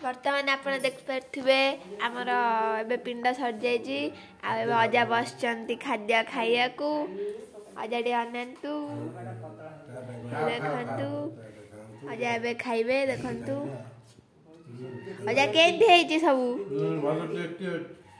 बर्तमान आप देखिपे आमर ए पिंड सर जाए अजा बस खाद्य खाइया को अजा टे अनंतु देखु अजा ए खाइबे देखु अजा के सब